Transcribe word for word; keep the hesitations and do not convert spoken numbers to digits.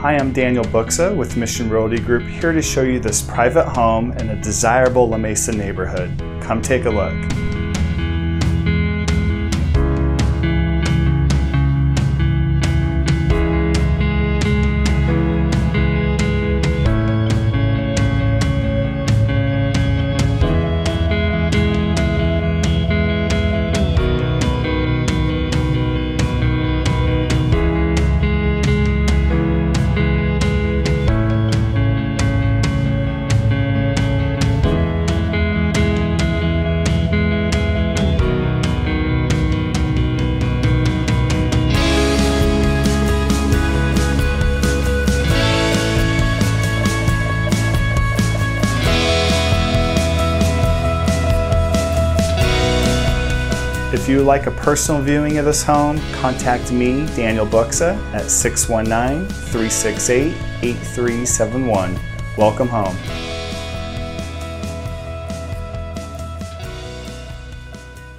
Hi, I'm Daniel Buksa with Mission Realty Group, here to show you this private home in a desirable La Mesa neighborhood. Come take a look. If you would like a personal viewing of this home, contact me, Daniel Buksa, at six one nine, three six eight, eight three seven one. Welcome home.